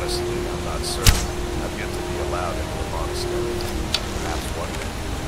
Honestly, I'm not certain. I've yet to be allowed into the monastery. Perhaps one day.